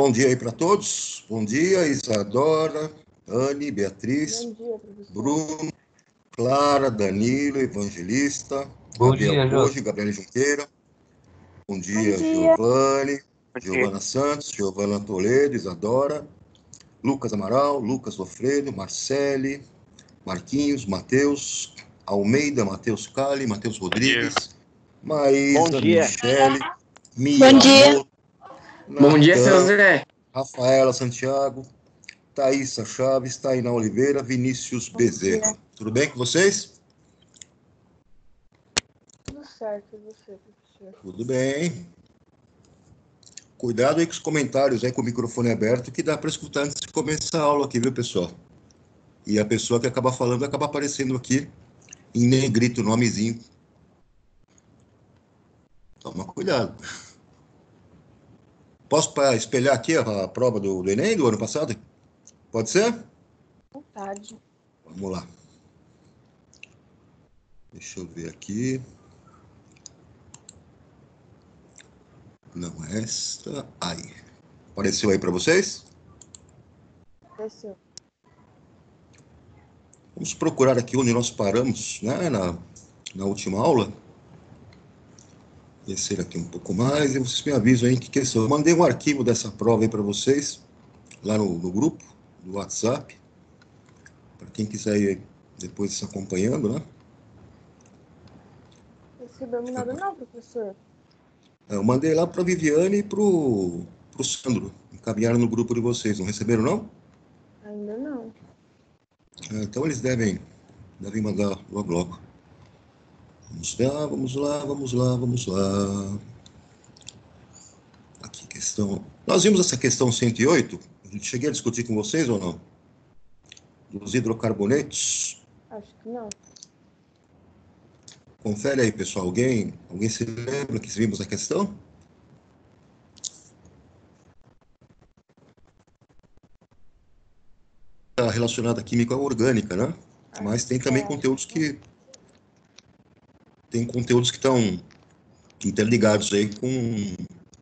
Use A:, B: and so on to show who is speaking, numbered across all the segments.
A: Bom dia aí para todos. Bom dia, Isadora, Anne, Beatriz,
B: Bom dia, professor.
A: Bruno, Clara, Danilo, Evangelista,
C: Bom
A: Gabriel
C: dia,
A: Coge,
C: Jô.
A: Gabriela Junqueira. Bom dia,
B: dia.
A: Giovanni,
D: Bom dia.
A: Giovana Santos, Giovana Toledo, Isadora, Lucas Amaral, Lucas Lofredo, Marcele, Marquinhos, Matheus, Almeida, Matheus Cali, Matheus Rodrigues, Maísa,
D: Bom dia.
A: Michele,
B: Bom dia.
E: Bom dia, seu
A: Natan,
E: Zé.
A: Rafaela Santiago, Thaísa Chaves, Tainá Oliveira, Vinícius Bezerra. Tudo bem com vocês?
B: Tudo certo, e você, professor?
A: Tudo bem. Cuidado aí com os comentários aí com o microfone aberto, que dá para escutar antes de começar a aula aqui, viu, pessoal? E a pessoa que acaba falando acaba aparecendo aqui em negrito, nomezinho. Toma cuidado. Posso espelhar aqui a prova do Enem do ano passado? Pode ser?
B: Vontade.
A: Vamos lá. Deixa eu ver aqui. Não esta. Aí. Apareceu aí para vocês?
B: Desceu.
A: Vamos procurar aqui onde nós paramos, né, na última aula. Descer aqui um pouco mais e vocês me avisam aí que questão. Eu mandei um arquivo dessa prova aí para vocês, lá no grupo do WhatsApp, para quem quiser ir depois se acompanhando, né?
B: Recebeu nada não, professor?
A: Eu mandei lá para a Viviane e para o Sandro, encaminharam no grupo de vocês. Não receberam, não?
B: Ainda não.
A: Então eles devem mandar logo, logo. Vamos lá. Aqui, questão... Nós vimos essa questão 108? Cheguei a discutir com vocês ou não? Dos hidrocarbonetos.
B: Acho que não.
A: Confere aí, pessoal. Alguém se lembra que vimos a questão? Está relacionada à química orgânica, né? Mas tem também conteúdos que estão interligados aí com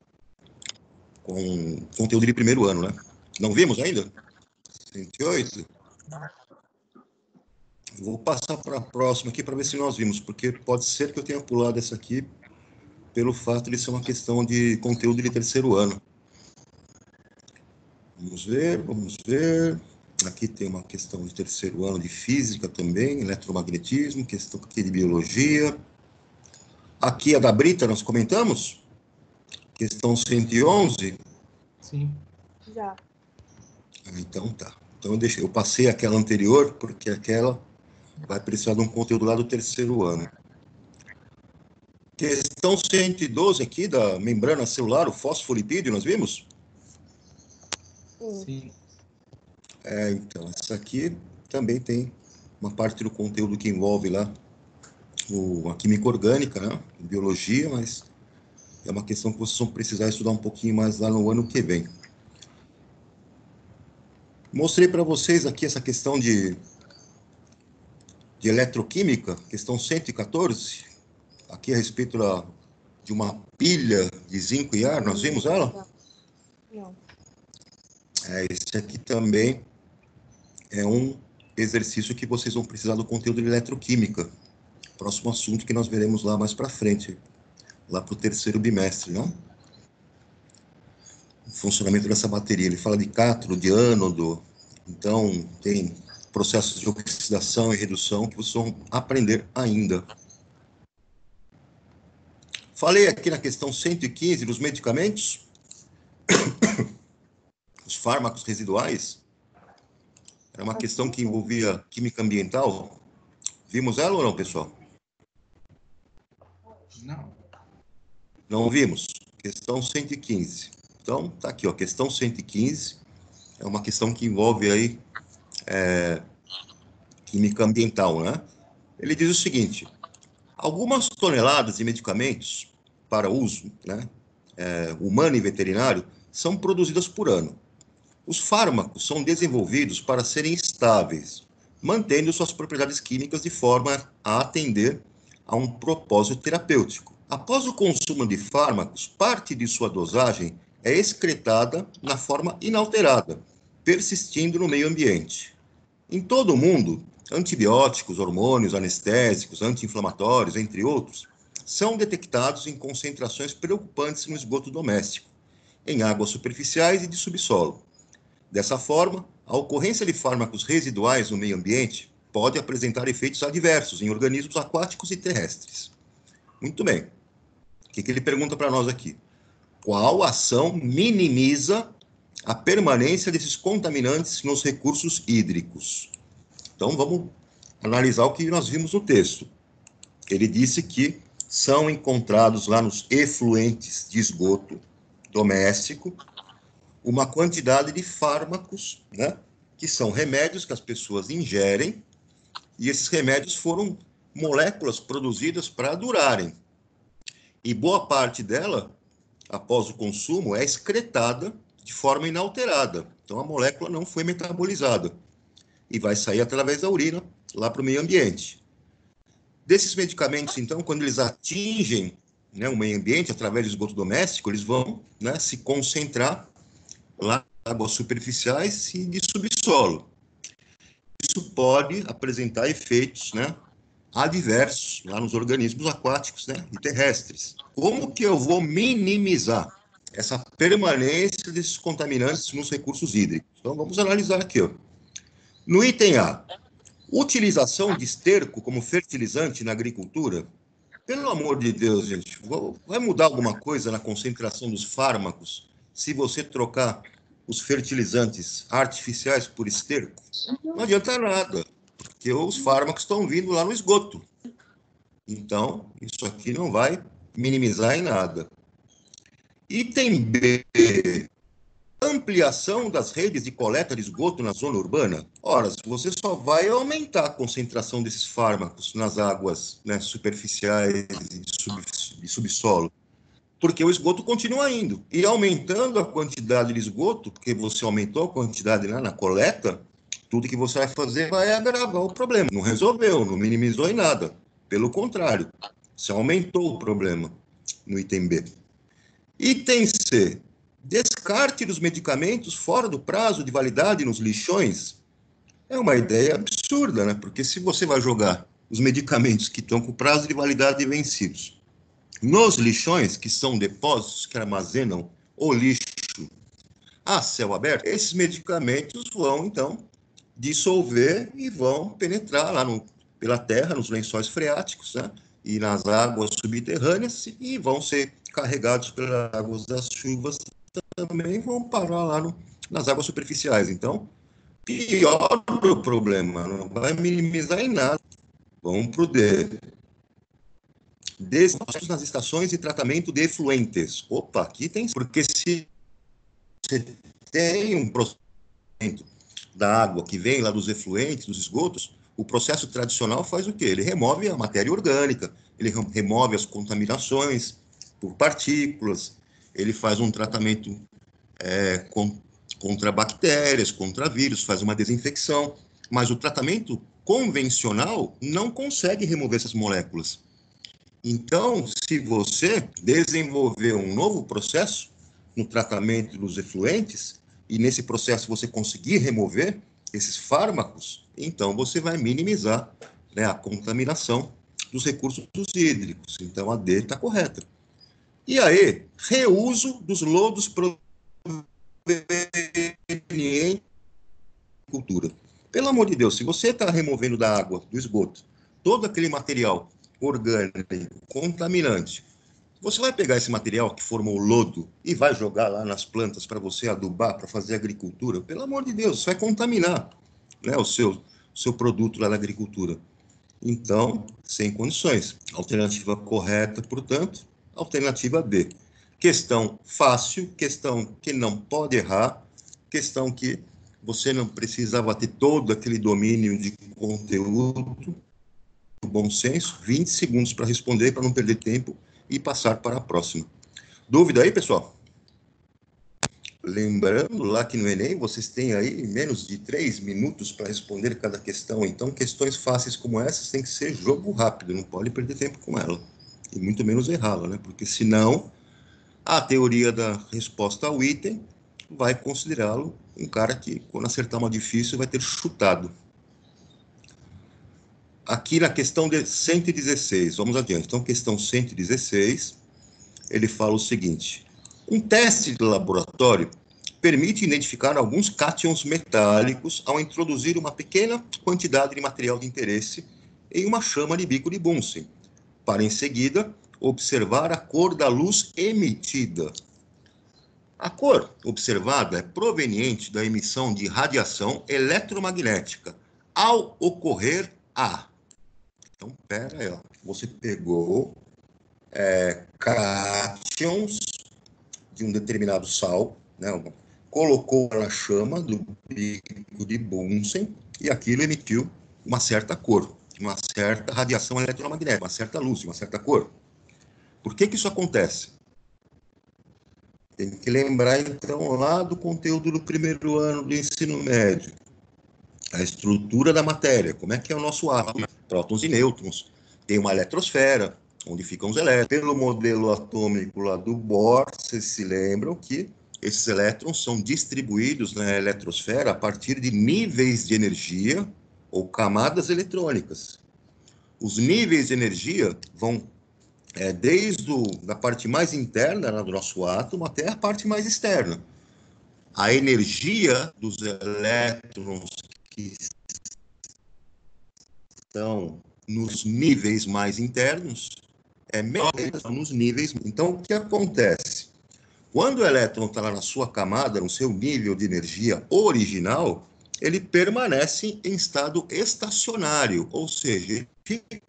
A: conteúdo de primeiro ano, né? Não vimos ainda? 108? Vou passar para a próxima aqui para ver se nós vimos, porque pode ser que eu tenha pulado essa aqui pelo fato de ser uma questão de conteúdo de terceiro ano. Vamos ver. Aqui tem uma questão de terceiro ano de física também, eletromagnetismo, questão aqui de biologia. Aqui a da Brita, nós comentamos? Questão 111?
C: Sim.
B: Já.
A: Então tá. Então eu passei aquela anterior, porque aquela vai precisar de um conteúdo lá do terceiro ano. Questão 112 aqui, da membrana celular, o fosfolipídio, nós vimos?
C: Sim.
A: Então, essa aqui também tem uma parte do conteúdo que envolve lá a química orgânica, né? Biologia, mas é uma questão que vocês vão precisar estudar um pouquinho mais lá no ano que vem. Mostrei para vocês aqui essa questão de eletroquímica, questão 114, aqui a respeito de uma pilha de zinco e ar, nós vimos ela?
B: Não.
A: Esse aqui também é um exercício que vocês vão precisar do conteúdo de eletroquímica. Próximo assunto que nós veremos lá mais para frente, lá para o terceiro bimestre, né? O funcionamento dessa bateria. Ele fala de cátodo, de ânodo, então tem processos de oxidação e redução que vocês vão aprender ainda. Falei aqui na questão 115 dos medicamentos, os fármacos residuais. Era uma questão que envolvia química ambiental. Vimos ela ou não, pessoal?
C: Não.
A: Não vimos. Questão 115. Então, tá aqui, ó, questão 115. É uma questão que envolve aí química ambiental, né? Ele diz o seguinte: algumas toneladas de medicamentos para uso, né, humano e veterinário, são produzidas por ano. Os fármacos são desenvolvidos para serem estáveis, mantendo suas propriedades químicas de forma a atender a um propósito terapêutico. Após o consumo de fármacos, parte de sua dosagem é excretada na forma inalterada, persistindo no meio ambiente. Em todo o mundo, antibióticos, hormônios, anestésicos, anti-inflamatórios, entre outros, são detectados em concentrações preocupantes no esgoto doméstico, em águas superficiais e de subsolo. Dessa forma, a ocorrência de fármacos residuais no meio ambiente pode apresentar efeitos adversos em organismos aquáticos e terrestres. Muito bem. O que ele pergunta para nós aqui? Qual ação minimiza a permanência desses contaminantes nos recursos hídricos? Então, vamos analisar o que nós vimos no texto. Ele disse que são encontrados lá nos efluentes de esgoto doméstico uma quantidade de fármacos, né, que são remédios que as pessoas ingerem, e esses remédios foram moléculas produzidas para durarem. E boa parte dela, após o consumo, é excretada de forma inalterada. Então, a molécula não foi metabolizada e vai sair através da urina lá para o meio ambiente. Desses medicamentos, então, quando eles atingem, né, o meio ambiente através do esgoto doméstico, eles vão, né, se concentrar lá em águas superficiais e de subsolo. Isso pode apresentar efeitos, né, adversos lá nos organismos aquáticos, né, e terrestres. Como que eu vou minimizar essa permanência desses contaminantes nos recursos hídricos? Então, vamos analisar aqui, ó. No item A, utilização de esterco como fertilizante na agricultura. Pelo amor de Deus, gente, vai mudar alguma coisa na concentração dos fármacos se você trocar os fertilizantes artificiais por esterco? Não adianta nada, porque os fármacos estão vindo lá no esgoto. Então, isso aqui não vai minimizar em nada. Item B, ampliação das redes de coleta de esgoto na zona urbana. Ora, você só vai aumentar a concentração desses fármacos nas águas, né, superficiais e de subsolo, porque o esgoto continua indo. E aumentando a quantidade de esgoto, porque você aumentou a quantidade lá na coleta, tudo que você vai fazer vai agravar o problema. Não resolveu, não minimizou em nada. Pelo contrário, você aumentou o problema no item B. Item C, descarte dos medicamentos fora do prazo de validade nos lixões. É uma ideia absurda, né? Porque se você vai jogar os medicamentos que estão com prazo de validade vencidos nos lixões, que são depósitos que armazenam o lixo a céu aberto, esses medicamentos vão, então, dissolver e vão penetrar lá pela terra, nos lençóis freáticos, né? E nas águas subterrâneas, e vão ser carregados pelas águas das chuvas também, vão parar lá nas águas superficiais. Então, pior o problema, não vai minimizar em nada. Vamos para o D. Desastres nas estações de tratamento de efluentes. Opa, aqui tem... Porque se você tem um processamento da água que vem lá dos efluentes, dos esgotos, o processo tradicional faz o quê? Ele remove a matéria orgânica, ele remove as contaminações por partículas, ele faz um tratamento contra bactérias, contra vírus, faz uma desinfecção, mas o tratamento convencional não consegue remover essas moléculas. Então, se você desenvolver um novo processo no tratamento dos efluentes, e nesse processo você conseguir remover esses fármacos, então você vai minimizar, né, a contaminação dos recursos hídricos. Então, a D está correta. E aí, reuso dos lodos provenientes da agricultura. Pelo amor de Deus, se você está removendo da água, do esgoto, todo aquele material orgânico, contaminante, você vai pegar esse material que formou lodo e vai jogar lá nas plantas para você adubar, para fazer agricultura? Pelo amor de Deus, isso vai contaminar, né, o seu produto lá da agricultura. Então, sem condições. Alternativa correta, portanto, alternativa B. Questão fácil, questão que não pode errar, questão que você não precisava ter todo aquele domínio de conteúdo, bom senso, 20 segundos para responder, para não perder tempo e passar para a próxima. Dúvida aí, pessoal? Lembrando lá que no Enem vocês têm aí menos de 3 minutos para responder cada questão, então questões fáceis como essas tem que ser jogo rápido, não pode perder tempo com ela, e muito menos errá-la, né? Porque senão A teoria da resposta ao item vai considerá-lo um cara que, quando acertar uma difícil, vai ter chutado. Aqui na questão de 116, vamos adiante. Então, questão 116, ele fala o seguinte: um teste de laboratório permite identificar alguns cátions metálicos ao introduzir uma pequena quantidade de material de interesse em uma chama de bico de Bunsen, para em seguida observar a cor da luz emitida. A cor observada é proveniente da emissão de radiação eletromagnética ao ocorrer a... Então, pera aí, ó. Você pegou cátions de um determinado sal, né, colocou na chama do bico de Bunsen e aquilo emitiu uma certa cor, uma certa radiação eletromagnética, uma certa luz, uma certa cor. Por que isso acontece? Tem que lembrar, então, lá do conteúdo do primeiro ano do ensino médio. A estrutura da matéria, como é que é o nosso átomo, prótons e nêutrons. Tem uma eletrosfera, onde ficam os elétrons. Pelo modelo atômico lá do Bohr, vocês se lembram que esses elétrons são distribuídos na eletrosfera a partir de níveis de energia ou camadas eletrônicas. Os níveis de energia vão desde a parte mais interna, né, do nosso átomo até a parte mais externa. A energia dos elétrons que estão nos níveis mais internos é menor nos níveis. Então, o que acontece? Quando o elétron está lá na sua camada, no seu nível de energia original, ele permanece em estado estacionário, ou seja, ele fica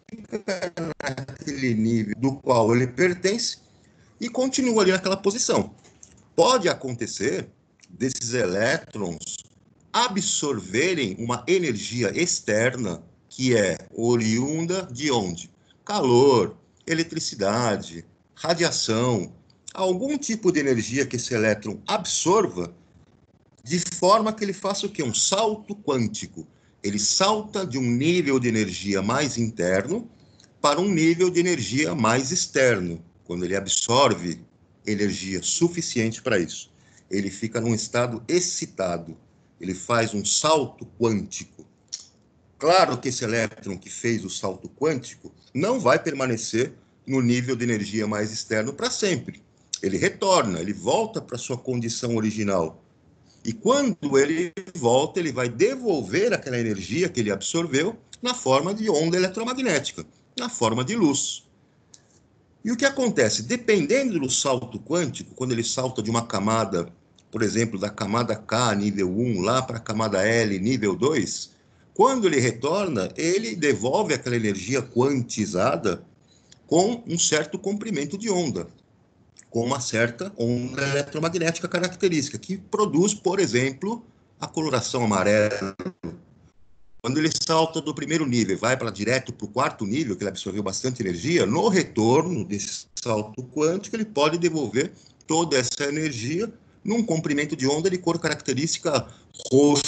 A: naquele nível do qual ele pertence e continua ali naquela posição. Pode acontecer desses elétrons absorverem uma energia externa que é oriunda de onde? Calor, eletricidade, radiação, algum tipo de energia que esse elétron absorva, de forma que ele faça o quê? Um salto quântico. Ele salta de um nível de energia mais interno para um nível de energia mais externo, quando ele absorve energia suficiente para isso. Ele fica num estado excitado, ele faz um salto quântico. Claro que esse elétron que fez o salto quântico não vai permanecer no nível de energia mais externo para sempre. Ele retorna, ele volta para sua condição original. E quando ele volta, ele vai devolver aquela energia que ele absorveu na forma de onda eletromagnética, na forma de luz. E o que acontece? Dependendo do salto quântico, quando ele salta de uma camada, por exemplo, da camada K, nível 1, lá para a camada L, nível 2, quando ele retorna, ele devolve aquela energia quantizada com um certo comprimento de onda, com uma certa onda eletromagnética característica, que produz, por exemplo, a coloração amarela. Quando ele salta do primeiro nível e vai direto para o quarto nível, que ele absorveu bastante energia, no retorno desse salto quântico, ele pode devolver toda essa energia num comprimento de onda de cor característica roxo.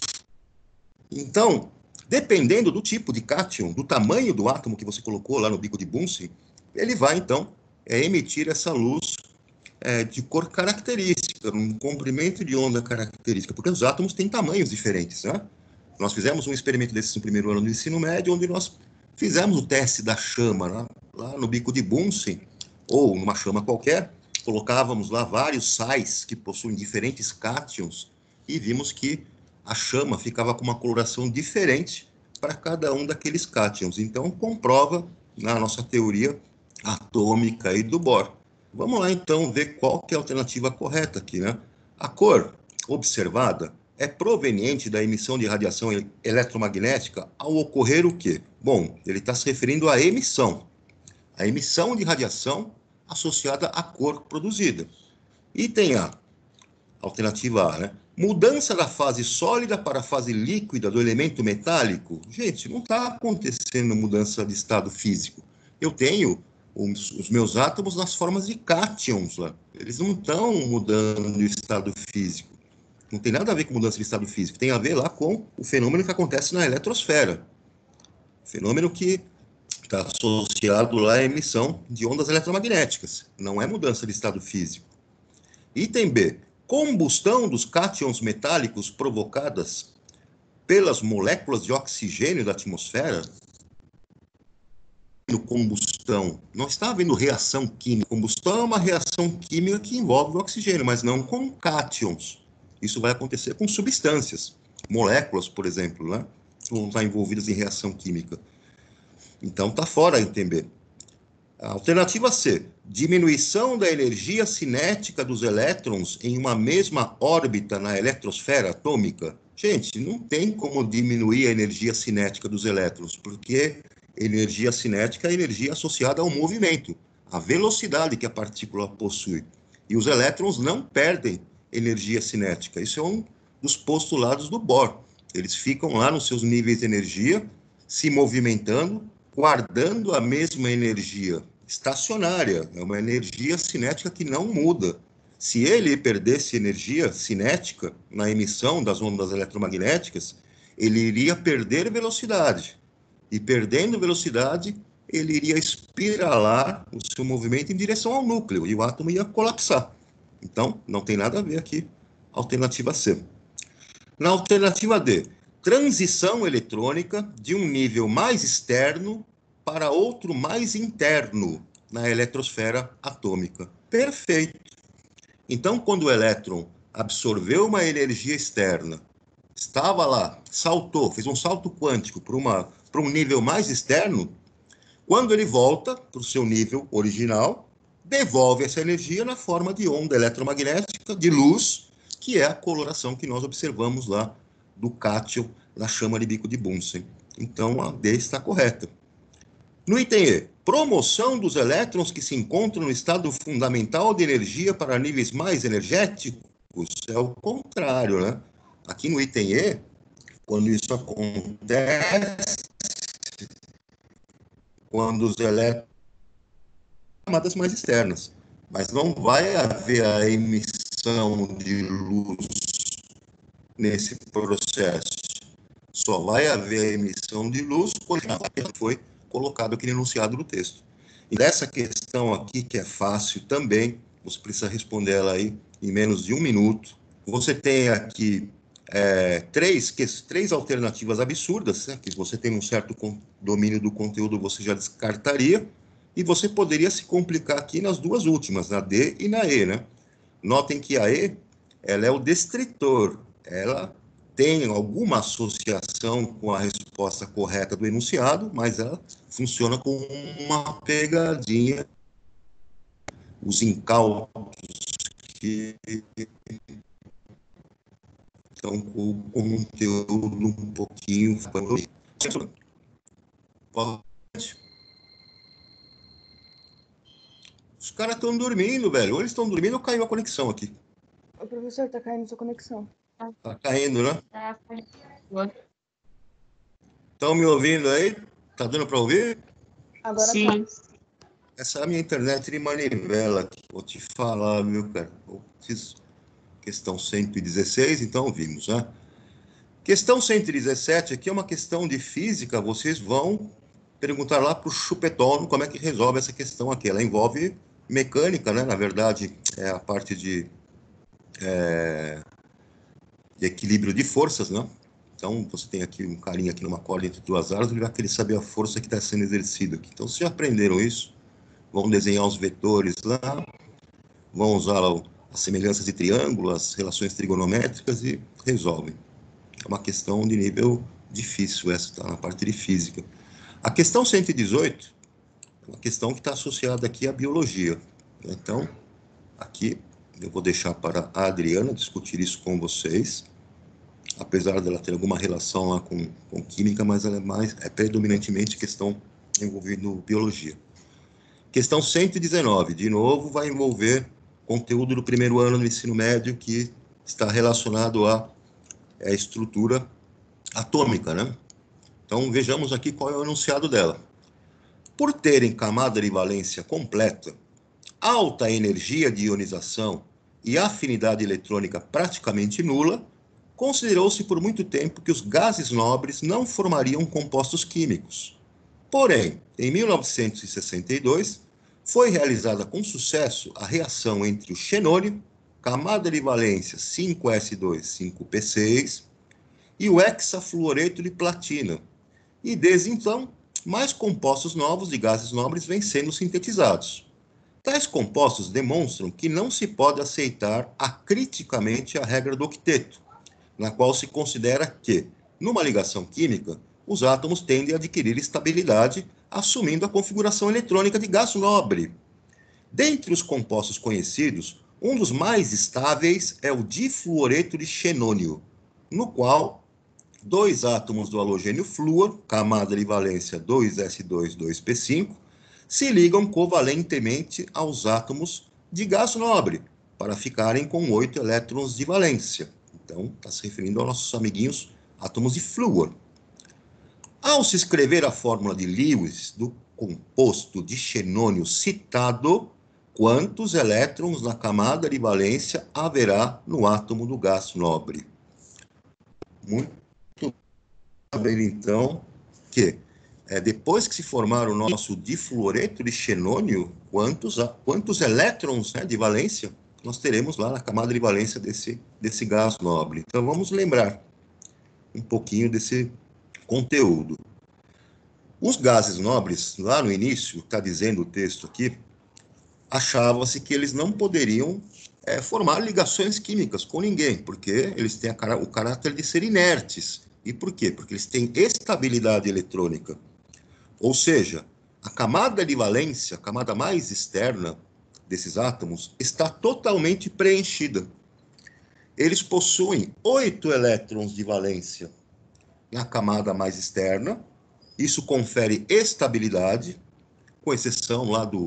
A: Então, dependendo do tipo de cátion, do tamanho do átomo que você colocou lá no bico de Bunsen, ele vai, então, emitir essa luz de cor característica, um comprimento de onda característica, porque os átomos têm tamanhos diferentes, né? Nós fizemos um experimento desses no primeiro ano do ensino médio, onde nós fizemos o teste da chama, né? Lá no bico de Bunsen, ou numa chama qualquer, colocávamos lá vários sais que possuem diferentes cátions e vimos que a chama ficava com uma coloração diferente para cada um daqueles cátions. Então, comprova na nossa teoria atômica aí do Bohr. Vamos lá, então, ver qual que é a alternativa correta aqui, né? A cor observada é proveniente da emissão de radiação eletromagnética ao ocorrer o quê? Bom, ele está se referindo à emissão. A emissão de radiação associada à cor produzida. E tem a alternativa A, né? Mudança da fase sólida para a fase líquida do elemento metálico. Gente, não está acontecendo mudança de estado físico. Eu tenho os meus átomos nas formas de cátions lá. Eles não estão mudando de estado físico. Não tem nada a ver com mudança de estado físico. Tem a ver lá com o fenômeno que acontece na eletrosfera. Fenômeno que está associado lá à emissão de ondas eletromagnéticas. Não é mudança de estado físico. Item B. Combustão dos cátions metálicos provocadas pelas moléculas de oxigênio da atmosfera. Combustão, não está havendo reação química. Combustão é uma reação química que envolve o oxigênio, mas não com cátions. Isso vai acontecer com substâncias, moléculas, por exemplo, né, que vão estar envolvidas em reação química. Então, está fora, entender. A alternativa C, diminuição da energia cinética dos elétrons em uma mesma órbita na eletrosfera atômica. Gente, não tem como diminuir a energia cinética dos elétrons, porque energia cinética é energia associada ao movimento, à velocidade que a partícula possui. E os elétrons não perdem energia cinética. Isso é um dos postulados do Bohr. Eles ficam lá nos seus níveis de energia, se movimentando, guardando a mesma energia estacionária. É uma energia cinética que não muda. Se ele perdesse energia cinética na emissão das ondas eletromagnéticas, ele iria perder velocidade. E perdendo velocidade, ele iria espiralar o seu movimento em direção ao núcleo, e o átomo ia colapsar. Então, não tem nada a ver aqui. Alternativa C. Na alternativa D, transição eletrônica de um nível mais externo para outro mais interno na eletrosfera atômica. Perfeito. Então, quando o elétron absorveu uma energia externa, estava lá, saltou, fez um salto quântico para um nível mais externo, quando ele volta para o seu nível original, devolve essa energia na forma de onda eletromagnética, de luz, que é a coloração que nós observamos lá do cátion na chama de bico de Bunsen. Então, a D está correta. No item E, promoção dos elétrons que se encontram no estado fundamental de energia para níveis mais energéticos, é o contrário, né? Aqui no item E, quando isso acontece, quando os elétrons são camadas mais externas, mas não vai haver a emissão de luz nesse processo. Só vai haver a emissão de luz quando foi colocado aqui no enunciado do texto. E dessa questão aqui, que é fácil também, você precisa responder ela aí em menos de 1 minuto. Você tem aqui três alternativas absurdas, né, que você tem um certo domínio do conteúdo, você já descartaria, e você poderia se complicar aqui nas duas últimas, na D e na E, né? Notem que a E, ela é o descritor, ela tem alguma associação com a resposta correta do enunciado, mas ela funciona como uma pegadinha. Os incautos que estão com o conteúdo um pouquinho... Os caras estão dormindo, velho. Ou eles estão dormindo ou caiu a conexão aqui.
B: O professor, tá caindo sua conexão.
A: Tá caindo, né? Estão me ouvindo aí? Tá dando para ouvir?
B: Agora
E: Sim.
B: tá.
A: Essa é a minha internet de manivela aqui. Vou te falar, viu, cara? Questão 116, então vimos, né? Questão 117 aqui é uma questão de física. Vocês vão perguntar lá para o Chupetón como é que resolve essa questão aqui. Ela envolve mecânica, né? Na verdade, é a parte de equilíbrio de forças, né? Então, você tem aqui um carinha aqui numa corda entre duas árvores, ele vai querer saber a força que está sendo exercida aqui. Então, vocês já aprenderam isso, vão desenhar os vetores lá, vão usar as semelhanças de triângulo, as relações trigonométricas e resolvem. É uma questão de nível difícil, essa está na parte de física. A questão 118 é uma questão que está associada aqui à biologia. Então, aqui eu vou deixar para a Adriana discutir isso com vocês, apesar dela ter alguma relação lá com química, mas ela é predominantemente questão envolvendo biologia. Questão 119, de novo, vai envolver conteúdo do primeiro ano do ensino médio que está relacionado à estrutura atômica, né? Então, vejamos aqui qual é o enunciado dela. Por terem camada de valência completa, alta energia de ionização e afinidade eletrônica praticamente nula, considerou-se por muito tempo que os gases nobres não formariam compostos químicos. Porém, em 1962, foi realizada com sucesso a reação entre o xenônio camada de valência 5s2, 5p6, e o hexafluoreto de platina. E desde então, mais compostos novos de gases nobres vêm sendo sintetizados. Tais compostos demonstram que não se pode aceitar acriticamente a regra do octeto, na qual se considera que, numa ligação química, os átomos tendem a adquirir estabilidade, assumindo a configuração eletrônica de gás nobre. Dentre os compostos conhecidos, um dos mais estáveis é o difluoreto de xenônio, no qual dois átomos do halogênio flúor, camada de valência 2s2, 2p5, se ligam covalentemente aos átomos de gás nobre, para ficarem com 8 elétrons de valência. Então, está se referindo aos nossos amiguinhos átomos de flúor. Ao se escrever a fórmula de Lewis do composto de xenônio citado, quantos elétrons na camada de valência haverá no átomo do gás nobre? Muito saber, então, que depois que se formar o nosso difluoreto de xenônio, quantos elétrons, né, de valência nós teremos lá na camada de valência desse gás nobre. Então, vamos lembrar um pouquinho desse conteúdo. Os gases nobres, lá no início, está dizendo o texto aqui, achava-se que eles não poderiam formar ligações químicas com ninguém, porque eles têm o caráter de ser inertes. E por quê? Porque eles têm estabilidade eletrônica. Ou seja, a camada de valência, a camada mais externa desses átomos, está totalmente preenchida. Eles possuem 8 elétrons de valência na camada mais externa. Isso confere estabilidade, com exceção lá do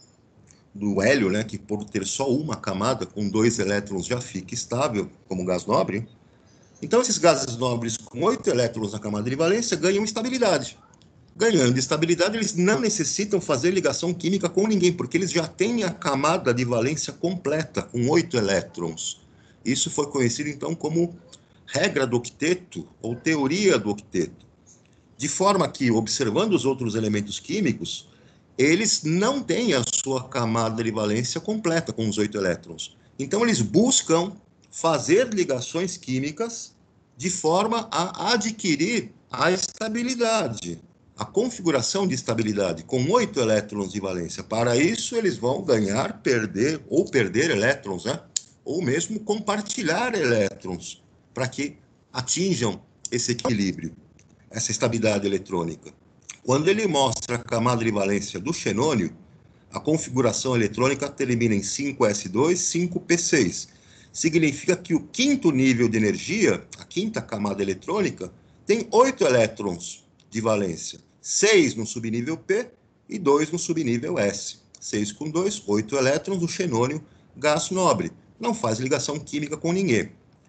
A: hélio, né, que por ter só uma camada, com 2 elétrons já fica estável, como gás nobre. Então, esses gases nobres com 8 elétrons na camada de valência ganham estabilidade. Ganhando estabilidade, eles não necessitam fazer ligação química com ninguém, porque eles já têm a camada de valência completa, com 8 elétrons. Isso foi conhecido, então, como regra do octeto, ou teoria do octeto. De forma que, observando os outros elementos químicos, eles não têm a sua camada de valência completa, com os 8 elétrons. Então, eles buscam fazer ligações químicas de forma a adquirir a estabilidade, a configuração de estabilidade, com 8 elétrons de valência. Para isso, eles vão ganhar, perder, ou perder elétrons, né? Ou mesmo compartilhar elétrons, para que atinjam esse equilíbrio, essa estabilidade eletrônica. Quando ele mostra a camada de valência do xenônio, a configuração eletrônica termina em 5s2, 5p6. Significa que o quinto nível de energia, a quinta camada eletrônica, tem 8 elétrons de valência. 6 no subnível P e 2 no subnível S. 6 com 2, 8 elétrons do xenônio, gás nobre. Não faz ligação química com ninguém.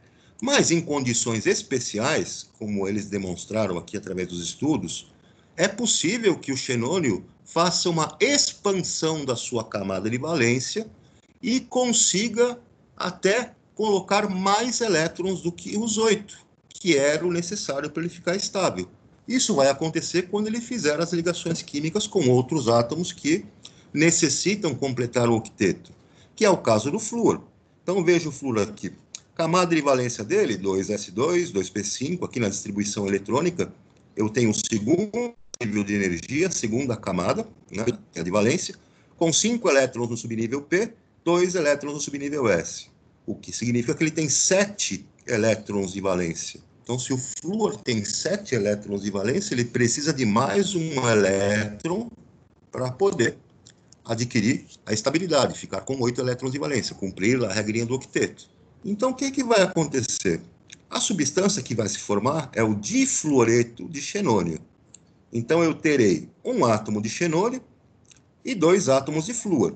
A: Mas em condições especiais, como eles demonstraram aqui através dos estudos, é possível que o xenônio faça uma expansão da sua camada de valência e consiga até colocar mais elétrons do que os 8, que era o necessário para ele ficar estável. Isso vai acontecer quando ele fizer as ligações químicas com outros átomos que necessitam completar o octeto, que é o caso do flúor. Então, veja o flúor aqui. Camada de valência dele, 2s2, 2p5, aqui na distribuição eletrônica, eu tenho o segundo nível de energia, segunda camada, né, que é de valência, com 5 elétrons no subnível P, 2 elétrons no subnível S. O que significa que ele tem 7 elétrons de valência. Então, se o flúor tem 7 elétrons de valência, ele precisa de mais um elétron para poder adquirir a estabilidade, ficar com 8 elétrons de valência, cumprir a regrinha do octeto. Então, o que vai acontecer? A substância que vai se formar é o difluoreto de xenônio. Então, eu terei um átomo de xenônio e 2 átomos de flúor.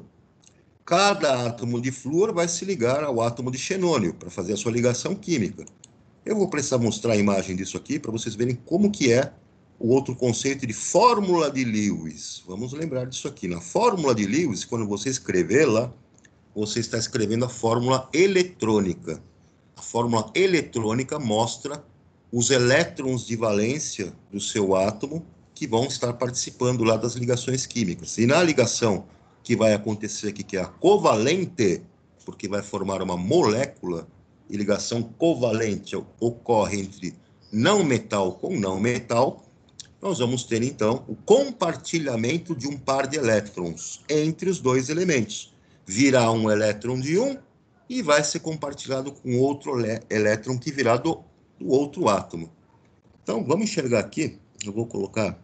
A: Cada átomo de flúor vai se ligar ao átomo de xenônio para fazer a sua ligação química. Eu vou precisar mostrar a imagem disso aqui para vocês verem como que é o outro conceito de fórmula de Lewis. Vamos lembrar disso aqui. Na fórmula de Lewis, quando você escrever lá, você está escrevendo a fórmula eletrônica. A fórmula eletrônica mostra os elétrons de valência do seu átomo que vão estar participando lá das ligações químicas. E na ligação que vai acontecer aqui, que é a covalente, porque vai formar uma molécula e ligação covalente ocorre entre não metal com não metal, nós vamos ter, então, o compartilhamento de um par de elétrons entre os dois elementos. Virá um elétron de um e vai ser compartilhado com outro elétron que virá do outro átomo. Então, vamos enxergar aqui, eu vou colocar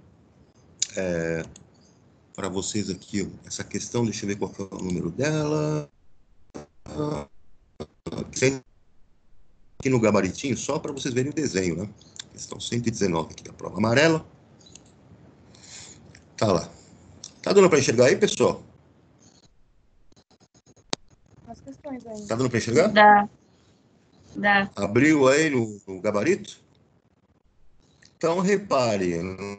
A: para vocês aqui essa questão, deixa eu ver qual é o número dela. Aqui no gabaritinho, só para vocês verem o desenho, né? Questão 119 aqui da prova amarela. Tá lá. Tá dando para enxergar aí, pessoal?
B: As questões ainda.
A: Tá dando para enxergar?
E: Dá.
A: Abriu aí no gabarito? Então, repare.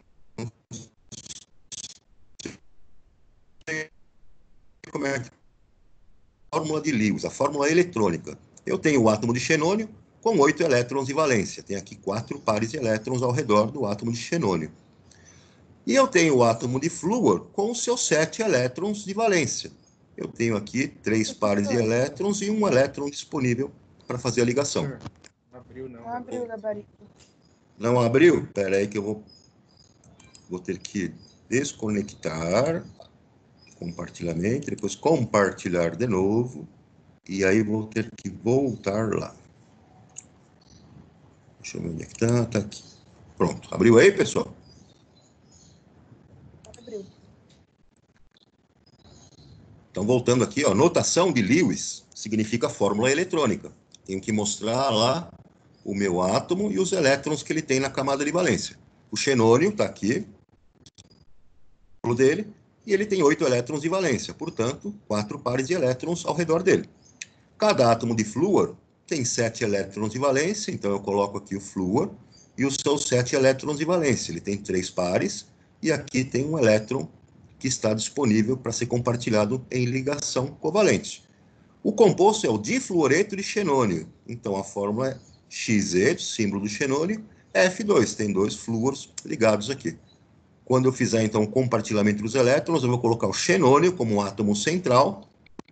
A: Como é a fórmula de Lewis, a fórmula eletrônica. Eu tenho o átomo de xenônio com 8 elétrons de valência. Tem aqui 4 pares de elétrons ao redor do átomo de xenônio. E eu tenho o átomo de flúor com os seus 7 elétrons de valência. Eu tenho aqui 3 pares de elétrons e um elétron disponível para fazer a ligação.
C: Não abriu, não.
B: Não abriu o gabarito.
A: Não abriu? Espera aí que eu vou ter que desconectar, compartilhamento, depois compartilhar de novo, e aí vou ter que voltar lá. Deixa eu ver onde é que tá. Tá aqui. Pronto. Abriu aí, pessoal?
B: Abriu.
A: Então, voltando aqui, ó, notação de Lewis significa fórmula eletrônica. Tenho que mostrar lá o meu átomo e os elétrons que ele tem na camada de valência. O xenônio está aqui, o dele, e ele tem 8 elétrons de valência, portanto, 4 pares de elétrons ao redor dele. Cada átomo de flúor tem 7 elétrons de valência, então eu coloco aqui o flúor e os seus 7 elétrons de valência. Ele tem 3 pares, e aqui tem um elétron que está disponível para ser compartilhado em ligação covalente. O composto é o difluoreto de xenônio, então a fórmula é Xe, símbolo do xenônio, F2, tem 2 flúoros ligados aqui. Quando eu fizer, então, o compartilhamento dos elétrons, eu vou colocar o xenônio como um átomo central.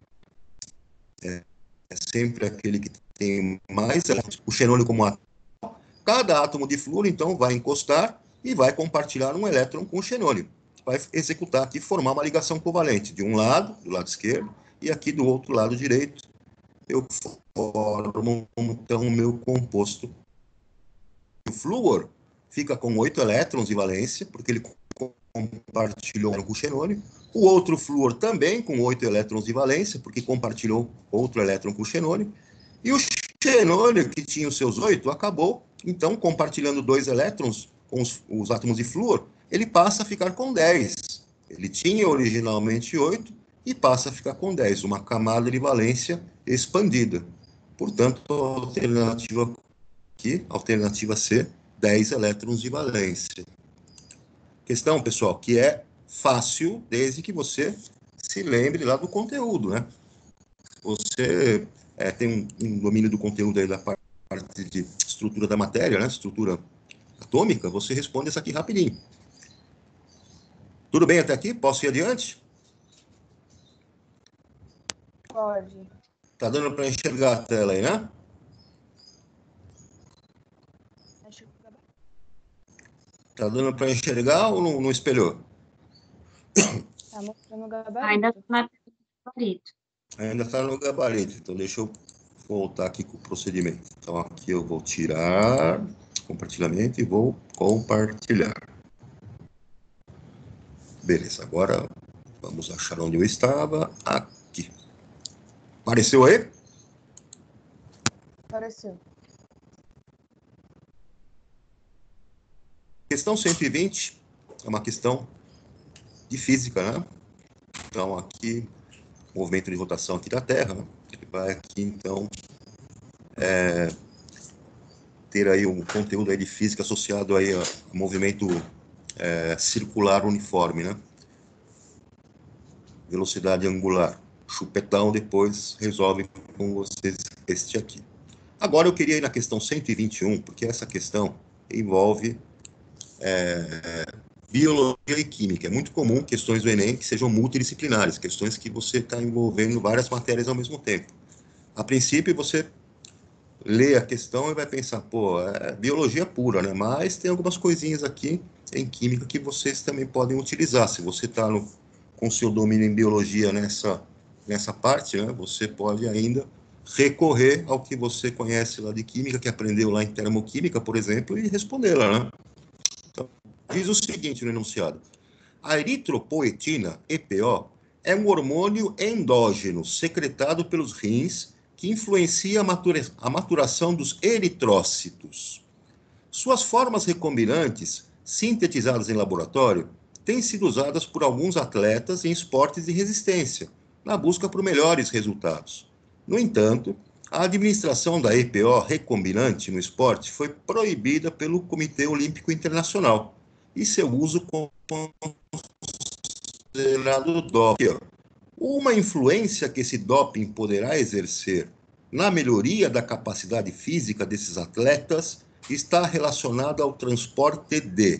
A: É sempre aquele que tem mais elétrons. O xenônio como átomo. Cada átomo de flúor, então, vai encostar e vai compartilhar um elétron com o xenônio. Vai executar aqui, formar uma ligação covalente. De um lado, do lado esquerdo, e aqui do outro lado direito, eu formo, então, o meu composto. O flúor fica com 8 elétrons de valência, porque ele compartilhou com o xenônio. O outro flúor também com 8 elétrons de valência, porque compartilhou outro elétron com o xenônio. E o xenônio, que tinha os seus 8, acabou, então, compartilhando 2 elétrons com os átomos de flúor, ele passa a ficar com 10. Ele tinha originalmente 8 e passa a ficar com 10, uma camada de valência expandida. Portanto, a alternativa aqui, alternativa C, 10 elétrons de valência. Questão, pessoal, que é fácil desde que você se lembre lá do conteúdo, né? Você tem um domínio do conteúdo aí da parte de estrutura da matéria, né? Estrutura atômica, você responde essa aqui rapidinho. Tudo bem até aqui? Posso ir adiante?
B: Pode.
A: Tá dando para enxergar a tela aí, né?
B: Acho que o gabarito.
A: Tá dando para enxergar ou não espelhou?
B: Tá mostrando o gabarito.
E: Ainda na favorito.
A: Ainda está no gabarito, então deixa eu voltar aqui com o procedimento. Então aqui eu vou tirar compartilhamento e vou compartilhar. Beleza, agora vamos achar onde eu estava. Aqui. Apareceu aí?
B: Apareceu.
A: Questão 120 é uma questão de física, né? Então aqui, movimento de rotação aqui da Terra, né? Ele vai aqui, então, ter aí um conteúdo aí de física associado aí a movimento circular uniforme, né? Velocidade angular. Chupetão, depois resolve com vocês este aqui. Agora eu queria ir na questão 121, porque essa questão envolve biologia e química. É muito comum questões do Enem que sejam multidisciplinares, questões que você está envolvendo várias matérias ao mesmo tempo. A princípio, você lê a questão e vai pensar, pô, é biologia pura, né? Mas tem algumas coisinhas aqui em química que vocês também podem utilizar. Se você está com seu domínio em biologia nessa parte, né? Você pode ainda recorrer ao que você conhece lá de química, que aprendeu lá em termoquímica, por exemplo, e respondê-la, né? Então, diz o seguinte no enunciado: a eritropoetina, EPO, é um hormônio endógeno secretado pelos rins que influencia a maturação dos eritrócitos. Suas formas recombinantes, sintetizadas em laboratório, têm sido usadas por alguns atletas em esportes de resistência, na busca por melhores resultados. No entanto, a administração da EPO recombinante no esporte foi proibida pelo Comitê Olímpico Internacional e seu uso considerado doping. Uma influência que esse doping poderá exercer na melhoria da capacidade física desses atletas está relacionada ao transporte de.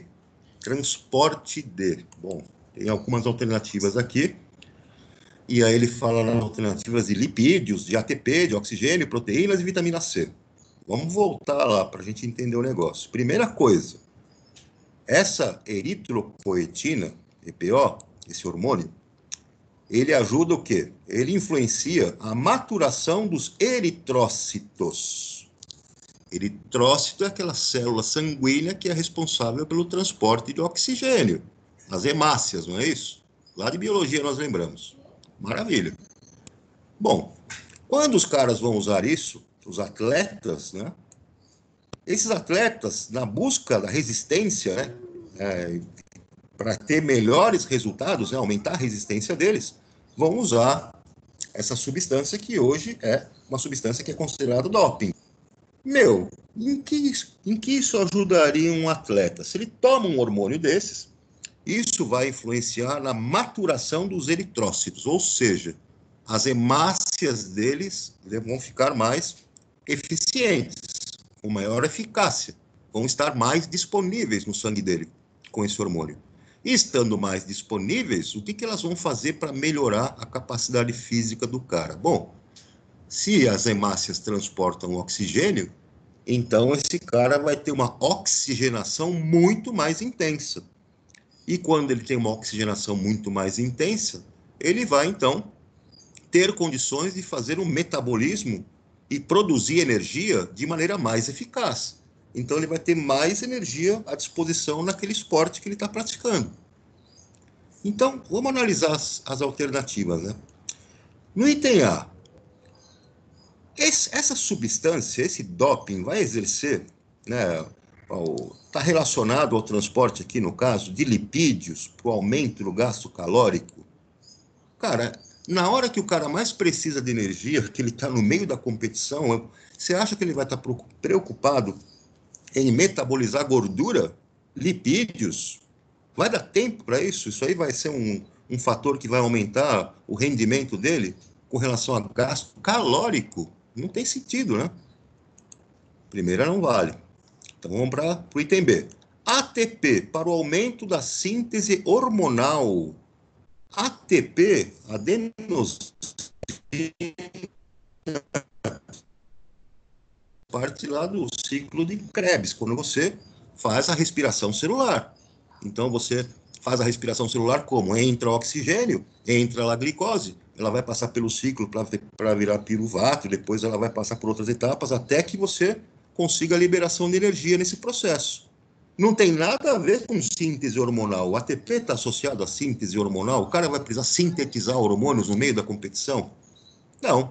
A: Bom, tem algumas alternativas aqui. E aí ele fala nas alternativas de lipídios, de ATP, de oxigênio, proteínas e vitamina C. Vamos voltar lá para a gente entender o negócio. Primeira coisa, essa eritropoetina, EPO, esse hormônio, ele ajuda o quê? Ele influencia a maturação dos eritrócitos. Eritrócito é aquela célula sanguínea que é responsável pelo transporte de oxigênio. As hemácias, não é isso? Lá de biologia nós lembramos. Maravilha. Bom, quando os caras vão usar isso, os atletas, né? Esses atletas, na busca da resistência, né? Para ter melhores resultados, né? Aumentar a resistência deles, vão usar essa substância que hoje é uma substância que é considerada doping. Meu, em que isso ajudaria um atleta? Se ele toma um hormônio desses, isso vai influenciar na maturação dos eritrócitos, ou seja, as hemácias deles vão ficar mais eficientes, com maior eficácia, vão estar mais disponíveis no sangue dele com esse hormônio. E estando mais disponíveis, o que elas vão fazer para melhorar a capacidade física do cara? Bom, se as hemácias transportam oxigênio, então esse cara vai ter uma oxigenação muito mais intensa. E quando ele tem uma oxigenação muito mais intensa, ele vai, então, ter condições de fazer um metabolismo e produzir energia de maneira mais eficaz. Então, ele vai ter mais energia à disposição naquele esporte que ele está praticando. Então, vamos analisar as alternativas, né? No item A, essa substância, esse doping, vai exercer, né, está relacionado ao transporte aqui, no caso, de lipídios, para o aumento do gasto calórico. Cara, na hora que o cara mais precisa de energia, que ele está no meio da competição, você acha que ele vai estar preocupado em metabolizar gordura, lipídios? Vai dar tempo para isso? Isso aí vai ser um fator que vai aumentar o rendimento dele com relação a gasto calórico? Não tem sentido, né? Primeira não vale. Então vamos para o item B. ATP, para o aumento da síntese hormonal. ATP, adenosina, parte lá do ciclo de Krebs, quando você faz a respiração celular. Então você faz a respiração celular como? Entra oxigênio, entra lá a glicose, ela vai passar pelo ciclo para virar piruvato, depois ela vai passar por outras etapas, até que você consiga a liberação de energia nesse processo. Não tem nada a ver com síntese hormonal. O ATP está associado à síntese hormonal? O cara vai precisar sintetizar hormônios no meio da competição? Não.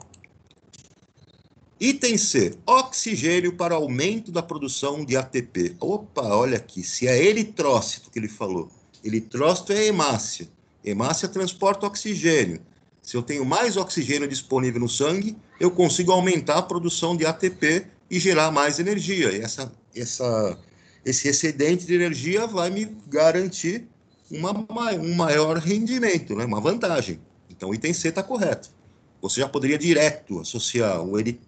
A: Item C, oxigênio para aumento da produção de ATP. Opa, olha aqui, se é eritrócito que ele falou. Eritrócito é hemácia. Hemácia transporta oxigênio. Se eu tenho mais oxigênio disponível no sangue, eu consigo aumentar a produção de ATP e gerar mais energia. E esse excedente de energia vai me garantir um maior rendimento, né? Uma vantagem. Então, o item C está correto. Você já poderia direto associar o eritrócito,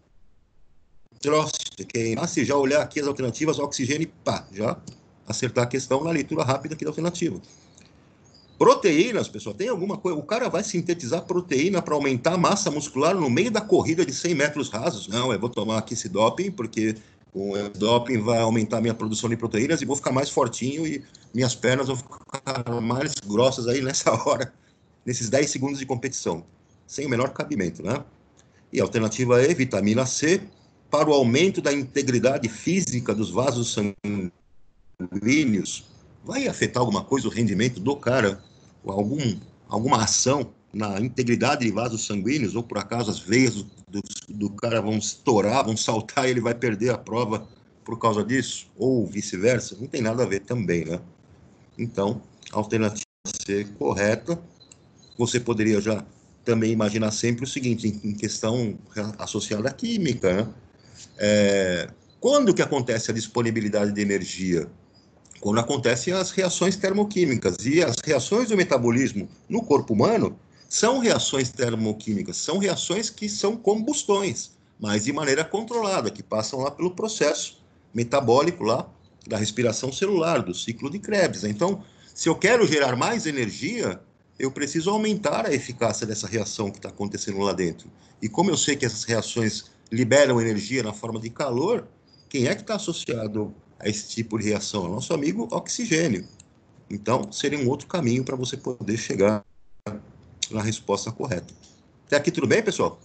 A: se já olhar aqui as alternativas, oxigênio, pá, já acertar a questão na leitura rápida aqui da alternativa. Proteínas, pessoal, tem alguma coisa? O cara vai sintetizar proteína para aumentar a massa muscular no meio da corrida de 100 metros rasos? Não, eu vou tomar aqui esse doping, porque o doping vai aumentar a minha produção de proteínas e vou ficar mais fortinho e minhas pernas vão ficar mais grossas aí nessa hora, nesses 10 segundos de competição, sem o menor cabimento, né? E a alternativa E, vitamina C, para o aumento da integridade física dos vasos sanguíneos. Vai afetar alguma coisa o rendimento do cara? Alguma ação na integridade de vasos sanguíneos? Ou por acaso as veias do cara vão estourar, vão saltar e ele vai perder a prova por causa disso? Ou vice-versa? Não tem nada a ver também, né? Então, a alternativa C correta. Você poderia já também imaginar sempre o seguinte, em questão associada à química, né? Quando que acontece a disponibilidade de energia? Quando acontecem as reações termoquímicas. E as reações do metabolismo no corpo humano são reações termoquímicas, são reações que são combustões, mas de maneira controlada, que passam lá pelo processo metabólico lá da respiração celular, do ciclo de Krebs. Então, se eu quero gerar mais energia, eu preciso aumentar a eficácia dessa reação que está acontecendo lá dentro. E como eu sei que essas reações liberam energia na forma de calor, quem é que está associado a esse tipo de reação? É o nosso amigo oxigênio. Então, seria um outro caminho para você poder chegar na resposta correta. Até aqui tudo bem, pessoal?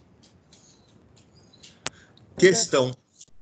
A: Questão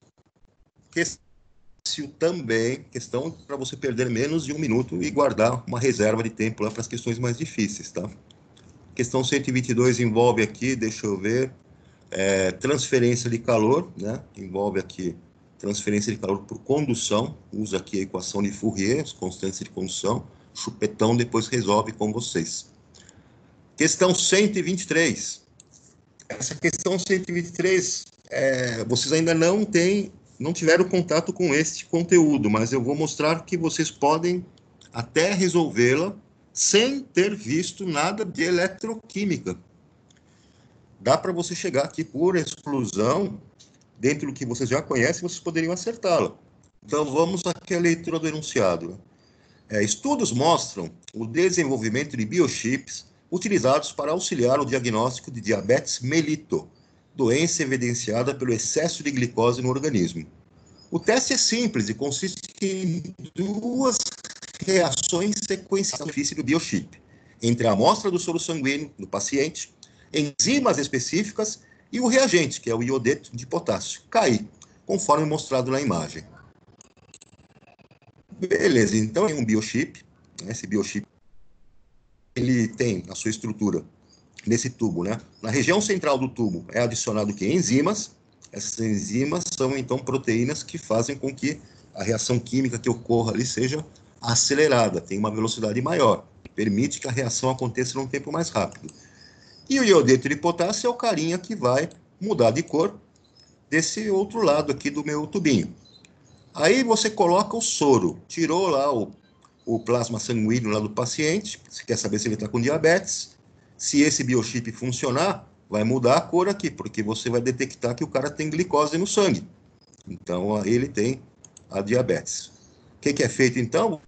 A: também, questão para você perder menos de 1 minuto e guardar uma reserva de tempo lá para as questões mais difíceis, tá? Questão 122 envolve aqui, deixa eu ver, transferência de calor, né? Envolve aqui transferência de calor por condução, usa aqui a equação de Fourier, as constantes de condução, chupetão depois resolve com vocês. Questão 123. Essa questão 123, vocês ainda não tiveram contato com este conteúdo, mas eu vou mostrar que vocês podem até resolvê-la sem ter visto nada de eletroquímica. Dá para você chegar aqui por exclusão, dentro do que vocês já conhecem, vocês poderiam acertá-la. Então, vamos aqui à leitura do enunciado. Estudos mostram o desenvolvimento de biochips utilizados para auxiliar o diagnóstico de diabetes mellitus, doença evidenciada pelo excesso de glicose no organismo. O teste é simples e consiste em 2 reações sequenciais do biochip, entre a amostra do soro sanguíneo do paciente, enzimas específicas e o reagente, que é o iodeto de potássio, CAI, conforme mostrado na imagem. Beleza, então é um biochip. Esse biochip ele tem a sua estrutura nesse tubo, né? Na região central do tubo é adicionado que enzimas. Essas enzimas são então proteínas que fazem com que a reação química que ocorra ali seja acelerada, tem uma velocidade maior, permite que a reação aconteça num tempo mais rápido. E o iodeto de potássio é o carinha que vai mudar de cor desse outro lado aqui do meu tubinho. Aí você coloca o soro, tirou lá o plasma sanguíneo lá do paciente, você quer saber se ele está com diabetes. Se esse biochip funcionar, vai mudar a cor aqui, porque você vai detectar que o cara tem glicose no sangue. Então, ele tem a diabetes. O que é feito, então?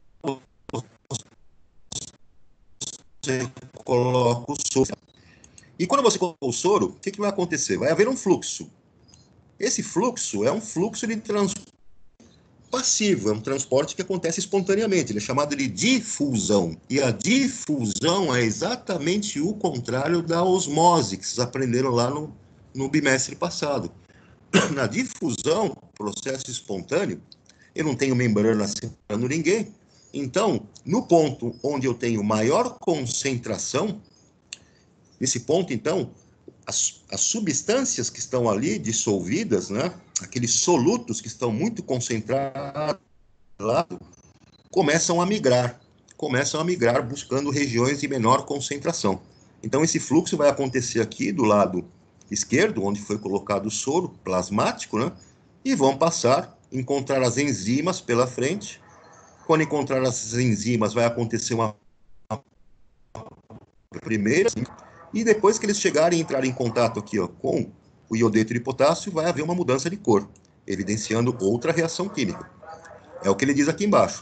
A: Você coloca o soro. E quando você coloca o soro, o que vai acontecer? Vai haver um fluxo. Esse fluxo é um fluxo de transporte passivo, é um transporte que acontece espontaneamente, ele é chamado de difusão. E a difusão é exatamente o contrário da osmose, que vocês aprenderam lá no bimestre passado. Na difusão, processo espontâneo, eu não tenho membrana separando ninguém. Então, no ponto onde eu tenho maior concentração, nesse ponto, então, as substâncias que estão ali dissolvidas, né, aqueles solutos que estão muito concentrados lá, começam a migrar buscando regiões de menor concentração. Então, esse fluxo vai acontecer aqui do lado esquerdo, onde foi colocado o soro plasmático, né, e vão passar, encontrar as enzimas pela frente. Quando encontrar essas enzimas, vai acontecer uma primeira, e depois que eles chegarem e entrarem em contato aqui, ó, com o iodeto de potássio, vai haver uma mudança de cor, evidenciando outra reação química. É o que ele diz aqui embaixo.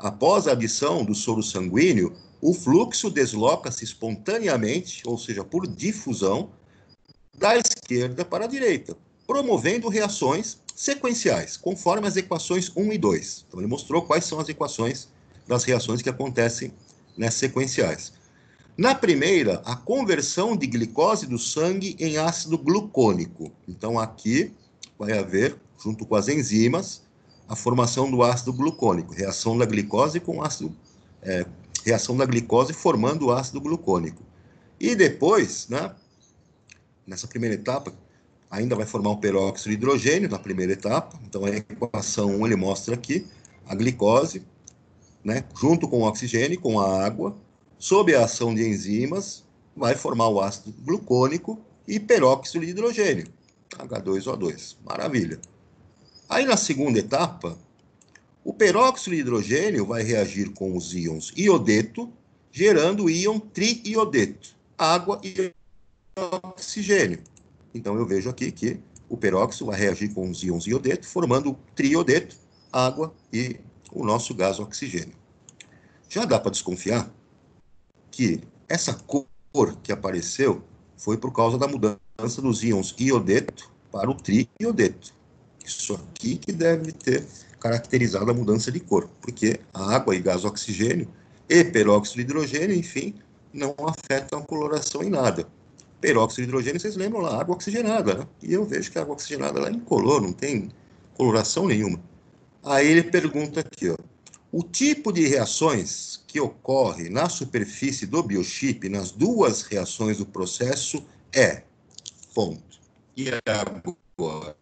A: após a adição do soro sanguíneo, o fluxo desloca-se espontaneamente, ou seja, por difusão, da esquerda para a direita, promovendo reações sequenciais, conforme as equações 1 e 2. Então, ele mostrou quais são as equações das reações que acontecem nas sequenciais. Na primeira, a conversão de glicose do sangue em ácido glucônico. Então, aqui vai haver, junto com as enzimas, a formação do ácido glucônico, reação da glicose com ácido, reação da glicose formando o ácido glucônico. E depois, né, nessa primeira etapa, ainda vai formar um peróxido de hidrogênio na primeira etapa. Então, a equação 1 ele mostra aqui a glicose, né, junto com o oxigênio, com a água, sob a ação de enzimas, vai formar o ácido glucônico e peróxido de hidrogênio, H2O2. Maravilha. Aí, na segunda etapa, o peróxido de hidrogênio vai reagir com os íons iodeto, gerando o íon triiodeto, água e oxigênio. Então, eu vejo aqui que o peróxido vai reagir com os íons iodeto, formando o triodeto, água e o nosso gás oxigênio. Já dá para desconfiar que essa cor que apareceu foi por causa da mudança dos íons iodeto para o triodeto. Isso aqui que deve ter caracterizado a mudança de cor, porque a água e gás oxigênio e peróxido de hidrogênio, enfim, não afetam a coloração em nada. Peróxido de hidrogênio, vocês lembram lá, água oxigenada, né? E eu vejo que a água oxigenada ela é incolor, não tem coloração nenhuma. Aí ele pergunta aqui, ó, o tipo de reações que ocorre na superfície do biochip nas duas reações do processo é, ponto. E agora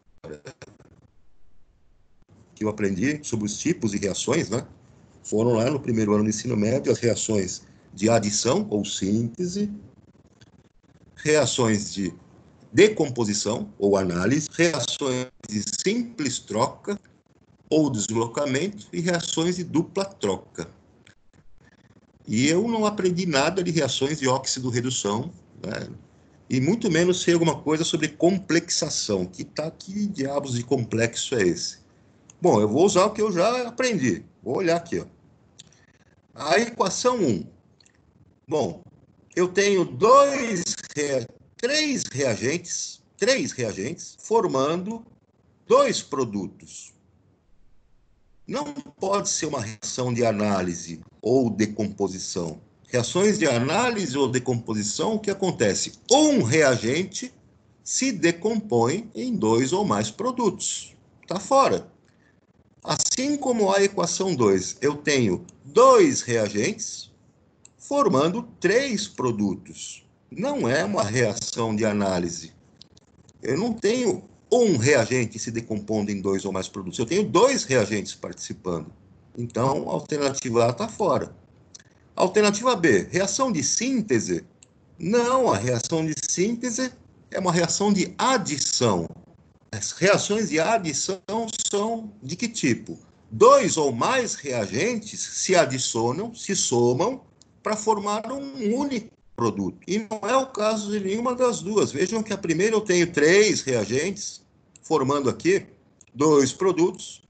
A: que eu aprendi sobre os tipos de reações, né? Foram lá no primeiro ano do ensino médio as reações de adição ou síntese, reações de decomposição ou análise, reações de simples troca ou deslocamento e reações de dupla troca. E eu não aprendi nada de reações de óxido-redução, né? E muito menos sei alguma coisa sobre complexação. Que diabos de complexo é esse? Bom, eu vou usar o que eu já aprendi. Vou olhar aqui, ó. A equação 1. Bom, eu tenho três reagentes formando dois produtos. Não pode ser uma reação de análise ou decomposição. Reações de análise ou decomposição, o que acontece? Um reagente se decompõe em dois ou mais produtos. Está fora. Assim como a equação 2, eu tenho dois reagentes formando três produtos. Não é uma reação de análise. Eu não tenho um reagente se decompondo em dois ou mais produtos. Eu tenho dois reagentes participando. Então, a alternativa A está fora. Alternativa B, reação de síntese. Não, a reação de síntese é uma reação de adição. As reações de adição são de que tipo? Dois ou mais reagentes se adicionam, se somam, para formar um único produto. E não é o caso de nenhuma das duas. Vejam que a primeira eu tenho três reagentes, formando aqui dois produtos.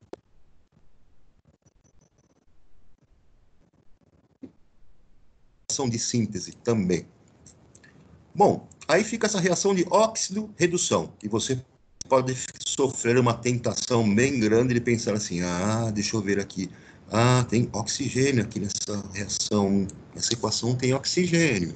A: Reação de síntese também. Bom, aí fica essa reação de óxido-redução. E você pode sofrer uma tentação bem grande de pensar assim, deixa eu ver aqui. Tem oxigênio aqui nessa reação, nessa equação tem oxigênio.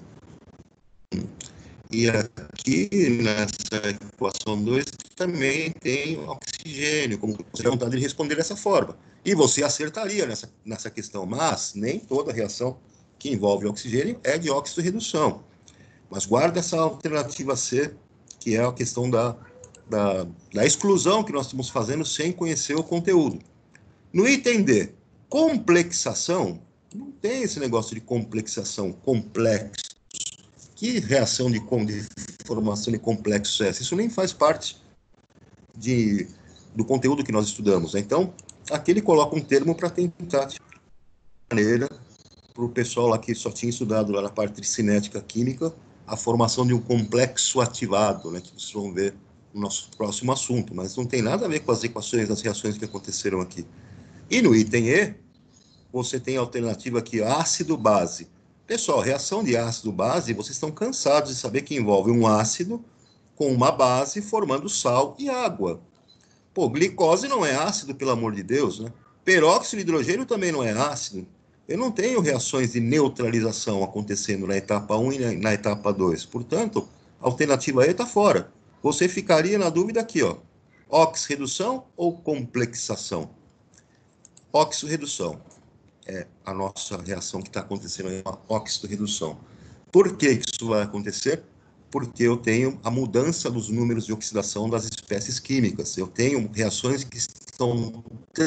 A: E aqui nessa equação 2 também tem oxigênio, como você tem vontade de responder dessa forma. E você acertaria nessa questão, mas nem toda reação que envolve oxigênio é de óxido-redução. Mas guarda essa alternativa C, que é a questão da exclusão que nós estamos fazendo sem conhecer o conteúdo. No item D, complexação, não tem esse negócio de complexação, complexo. Que reação de formação de complexos é essa? Isso nem faz parte do conteúdo que nós estudamos. Então, aqui ele coloca um termo para tentar de maneira para o pessoal lá que só tinha estudado lá na parte de cinética química, a formação de um complexo ativado, né, que vocês vão ver no nosso próximo assunto, mas não tem nada a ver com as equações das reações que aconteceram aqui. E no item E, você tem a alternativa aqui, ácido-base. Pessoal, reação de ácido-base, vocês estão cansados de saber que envolve um ácido com uma base formando sal e água. Pô, glicose não é ácido, pelo amor de Deus, né? Peróxido de hidrogênio também não é ácido. Eu não tenho reações de neutralização acontecendo na etapa 1 e na etapa 2. Portanto, a alternativa E está fora. Você ficaria na dúvida aqui, ó. Oxirredução ou complexação? Oxirredução é a nossa reação que está acontecendo aí, a oxirredução. Por que isso vai acontecer? Porque eu tenho a mudança dos números de oxidação das espécies químicas. Eu tenho reações que estão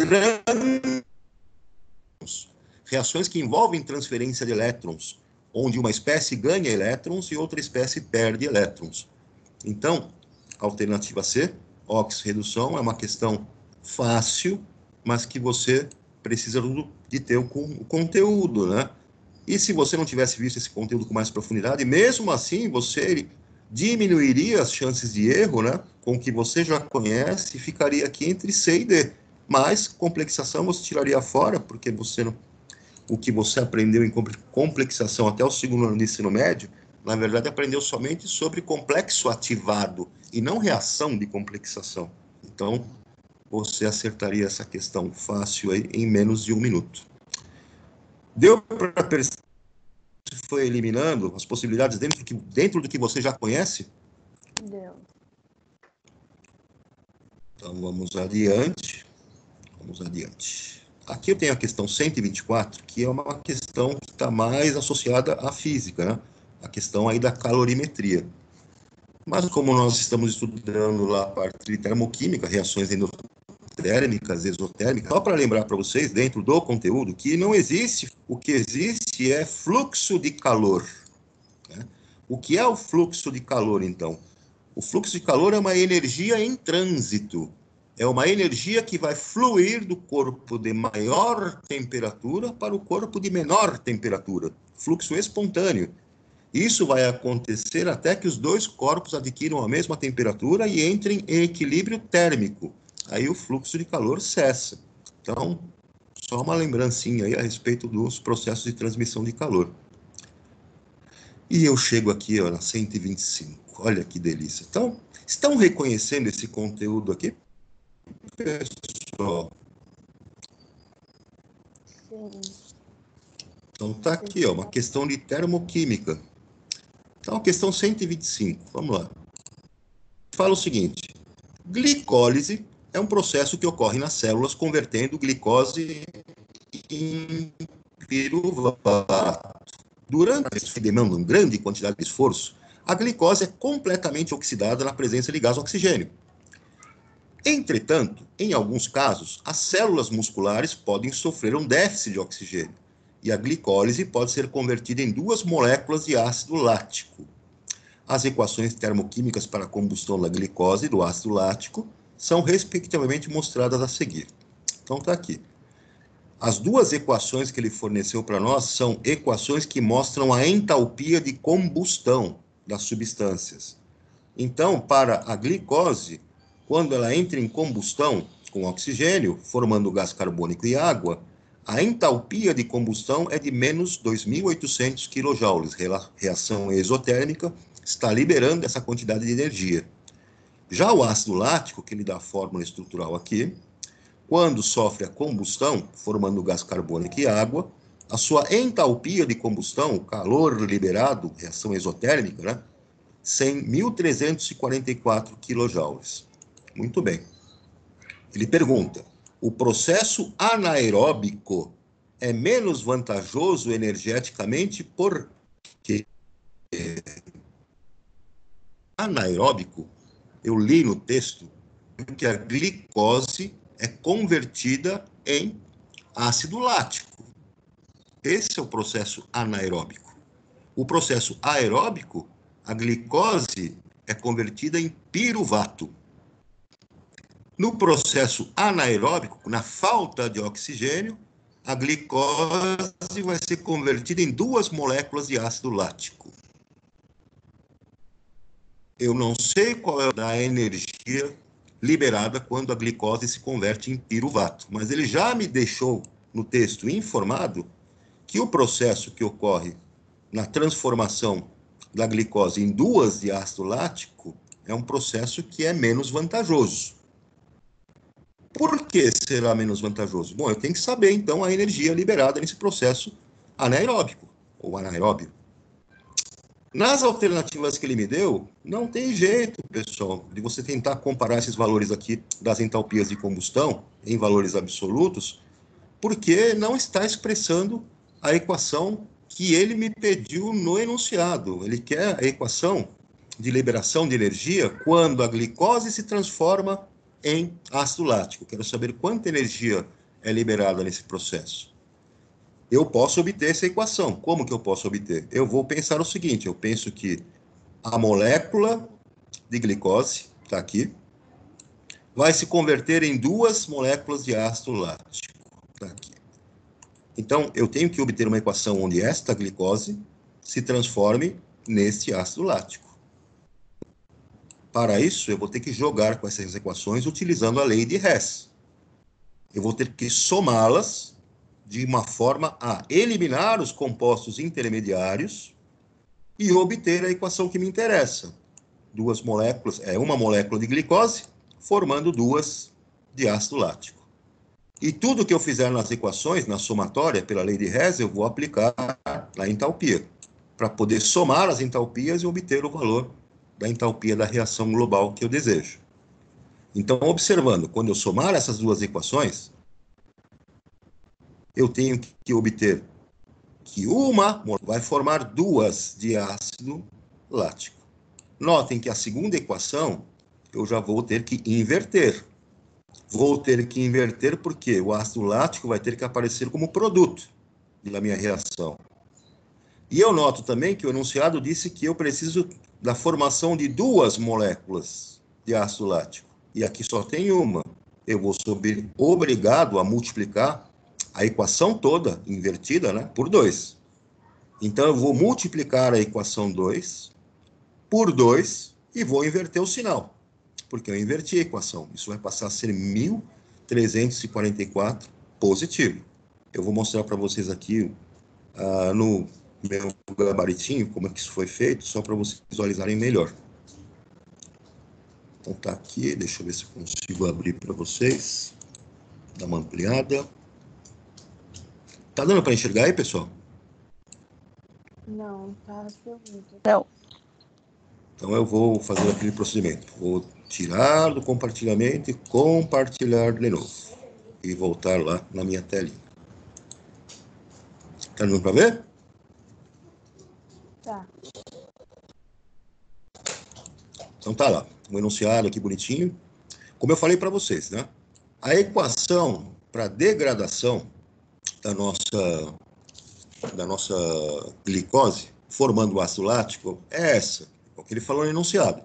A: reações que envolvem transferência de elétrons, onde uma espécie ganha elétrons e outra espécie perde elétrons. Então, alternativa C, oxirredução, é uma questão fácil, mas que você precisa de ter o conteúdo, né? E se você não tivesse visto esse conteúdo com mais profundidade, mesmo assim, você diminuiria as chances de erro, né? Com o que você já conhece, e ficaria aqui entre C e D. Mas, complexação você tiraria fora, porque você não, o que você aprendeu em complexação até o segundo ano de ensino médio, na verdade, aprendeu somente sobre complexo ativado, e não reação de complexação. Então, você acertaria essa questão fácil aí em menos de 1 minuto. Deu para perceber que foi eliminando as possibilidades dentro do que você já conhece?
B: Deu.
A: Então, vamos adiante. Vamos adiante. Aqui eu tenho a questão 124, que é uma questão que está mais associada à física, né? A questão aí da calorimetria. Mas como nós estamos estudando lá a parte de termoquímica, reações endotérmicas, exotérmicas, só para lembrar para vocês, dentro do conteúdo, que não existe, o que existe é fluxo de calor. Né? O que é o fluxo de calor, então? O fluxo de calor é uma energia em trânsito. É uma energia que vai fluir do corpo de maior temperatura para o corpo de menor temperatura. Fluxo espontâneo. Isso vai acontecer até que os dois corpos adquiram a mesma temperatura e entrem em equilíbrio térmico. Aí o fluxo de calor cessa. Então, só uma lembrancinha aí a respeito dos processos de transmissão de calor. E eu chego aqui, ó, na 125. Olha que delícia. Então, estão reconhecendo esse conteúdo aqui, pessoal?
B: Sim.
A: Então, tá aqui, ó, uma questão de termoquímica. Então, a questão 125, vamos lá. Fala o seguinte: glicólise é um processo que ocorre nas células convertendo glicose em piruvato. Durante esse demanda uma grande quantidade de esforço, a glicose é completamente oxidada na presença de gás oxigênio. Entretanto, em alguns casos, as células musculares podem sofrer um déficit de oxigênio e a glicólise pode ser convertida em 2 moléculas de ácido lático. As equações termoquímicas para a combustão da glicose e do ácido lático são respectivamente mostradas a seguir. Então está aqui. As 2 equações que ele forneceu para nós são equações que mostram a entalpia de combustão das substâncias. Então, para a glicose, quando ela entra em combustão com oxigênio, formando gás carbônico e água, a entalpia de combustão é de menos 2.800 kJ. Reação exotérmica está liberando essa quantidade de energia. Já o ácido lático, que ele dá a fórmula estrutural aqui, quando sofre a combustão, formando gás carbônico e água, a sua entalpia de combustão, o calor liberado, reação exotérmica, né? 1.344 kJ. Muito bem. Ele pergunta: o processo anaeróbico é menos vantajoso energeticamente porque anaeróbico, eu li no texto que a glicose é convertida em ácido lático. Esse é o processo anaeróbico. O processo aeróbico, a glicose é convertida em piruvato. No processo anaeróbico, na falta de oxigênio, a glicose vai ser convertida em 2 moléculas de ácido lático. Eu não sei qual é a energia liberada quando a glicose se converte em piruvato, mas ele já me deixou no texto informado que o processo que ocorre na transformação da glicose em 2 de ácido lático é um processo que é menos vantajoso. Por que será menos vantajoso? Bom, eu tenho que saber, então, a energia liberada nesse processo anaeróbico, ou anaeróbio. Nas alternativas que ele me deu, não tem jeito, pessoal, de você tentar comparar esses valores aqui das entalpias de combustão em valores absolutos, porque não está expressando a equação que ele me pediu no enunciado. Ele quer a equação de liberação de energia quando a glicose se transforma em ácido lático. Quero saber quanta energia é liberada nesse processo. Eu posso obter essa equação. Como que eu posso obter? Eu vou pensar o seguinte, eu penso que a molécula de glicose, está aqui, vai se converter em 2 moléculas de ácido lático, está aqui. Então, eu tenho que obter uma equação onde esta glicose se transforme nesse ácido lático. Para isso, eu vou ter que jogar com essas equações utilizando a lei de Hess. Eu vou ter que somá-las de uma forma a eliminar os compostos intermediários e obter a equação que me interessa. 2 moléculas, uma molécula de glicose formando 2 de ácido lático. E tudo que eu fizer nas equações, na somatória, pela lei de Hess, eu vou aplicar na entalpia, para poder somar as entalpias e obter o valor da entalpia da reação global que eu desejo. Então, observando, quando eu somar essas 2 equações, eu tenho que obter que uma vai formar 2 de ácido lático. Notem que a segunda equação eu já vou ter que inverter. Vou ter que inverter porque o ácido lático vai ter que aparecer como produto da minha reação. E eu noto também que o enunciado disse que eu preciso da formação de 2 moléculas de ácido lático. E aqui só tem uma. Eu vou ser obrigado a multiplicar a equação toda invertida, né, por 2. Então, eu vou multiplicar a equação 2 por 2 e vou inverter o sinal, porque eu inverti a equação. Isso vai passar a ser 1.344 positivo. Eu vou mostrar para vocês aqui no meu gabaritinho como é que isso foi feito, só para vocês visualizarem melhor. Então, tá aqui, deixa eu ver se eu consigo abrir para vocês. Dar uma ampliada. Tá dando para enxergar aí, pessoal?
B: Não, tá filmando.
C: Não.
A: Então, eu vou fazer aquele procedimento. Vou tirar do compartilhamento e compartilhar de novo. E voltar lá na minha telinha. Tá dando para ver?
B: Tá.
A: Então, tá lá. Um enunciado aqui bonitinho. Como eu falei para vocês, né? A equação para degradação da nossa glicose, formando o ácido lático, é essa. É o que ele falou no enunciado.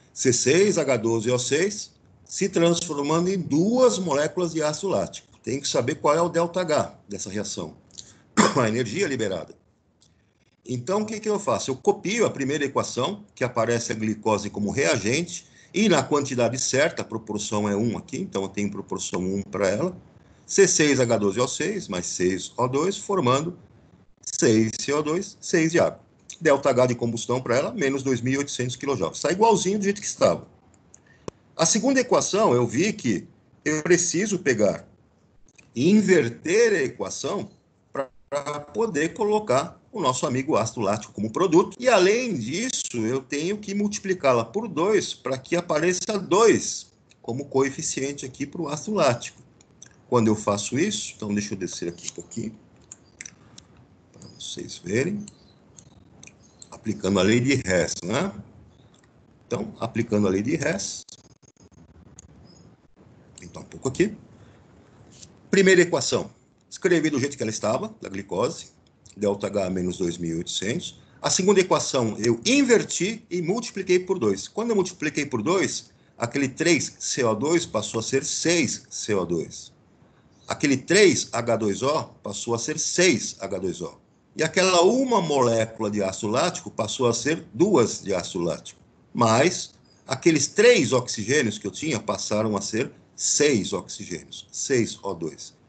A: C6H12O6 se transformando em 2 moléculas de ácido lático. Tem que saber qual é o ΔH dessa reação. A energia liberada. Então, o que eu faço? Eu copio a primeira equação, que aparece a glicose como reagente, e na quantidade certa, a proporção é 1 aqui, então eu tenho proporção 1 para ela, C6H12O6 mais 6O2, formando 6CO2, 6 de água. ΔH de combustão para ela, menos 2.800 kJ. Está igualzinho do jeito que estava. A segunda equação, eu vi que eu preciso pegar e inverter a equação para poder colocar o nosso amigo ácido lático como produto. E, além disso, eu tenho que multiplicá-la por 2 para que apareça 2 como coeficiente aqui para o ácido lático. Quando eu faço isso, então deixa eu descer aqui um pouquinho, para vocês verem. Aplicando a lei de Hess, né? Então, aplicando a lei de Hess, então um pouco aqui. Primeira equação, escrevi do jeito que ela estava, da glicose, ΔH menos 2.800. A segunda equação eu inverti e multipliquei por 2. Quando eu multipliquei por 2, aquele 3CO2 passou a ser 6CO2. Aquele 3H2O passou a ser 6H2O. E aquela uma molécula de ácido lático passou a ser 2 de ácido lático. Mas aqueles 3 oxigênios que eu tinha passaram a ser 6 oxigênios, 6O2.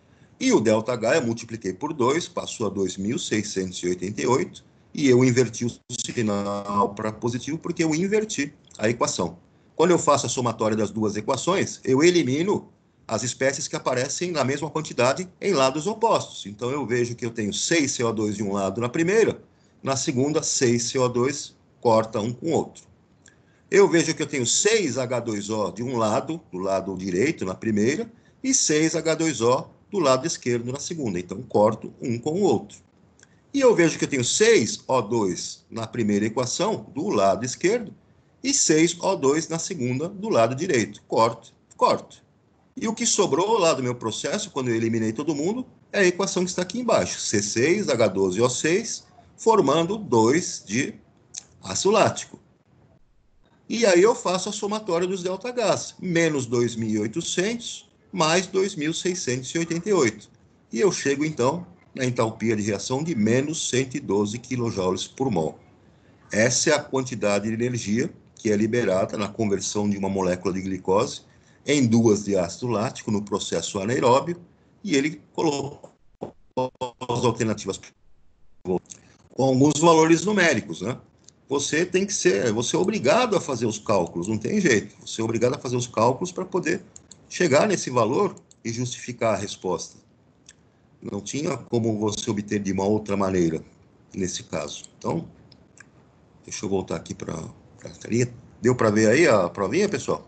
A: E o ΔH eu multipliquei por 2, passou a 2.688, e eu inverti o sinal para positivo porque eu inverti a equação. Quando eu faço a somatória das duas equações, eu elimino as espécies que aparecem na mesma quantidade em lados opostos. Então, eu vejo que eu tenho 6 CO2 de um lado na primeira, na segunda, 6 CO2 corta um com o outro. Eu vejo que eu tenho 6 H2O de um lado, do lado direito, na primeira, e 6 H2O do lado esquerdo, na segunda. Então, corto um com o outro. E eu vejo que eu tenho 6 O2 na primeira equação, do lado esquerdo, e 6 O2 na segunda, do lado direito. Corto, corto. E o que sobrou lá do meu processo, quando eu eliminei todo mundo, é a equação que está aqui embaixo. C6H12O6, formando 2 de ácido lático. E aí eu faço a somatória dos ΔHs, menos 2.800 mais 2.688. E eu chego, então, na entalpia de reação de menos 112 kJ por mol. Essa é a quantidade de energia que é liberada na conversão de uma molécula de glicose em 2 de ácido lático no processo anaeróbio, e ele colocou as alternativas com alguns valores numéricos, né? Você é obrigado a fazer os cálculos, não tem jeito. Você é obrigado a fazer os cálculos para poder chegar nesse valor e justificar a resposta. Não tinha como você obter de uma outra maneira, nesse caso. Então, deixa eu voltar aqui para a telinha. Deu para ver aí a provinha, pessoal?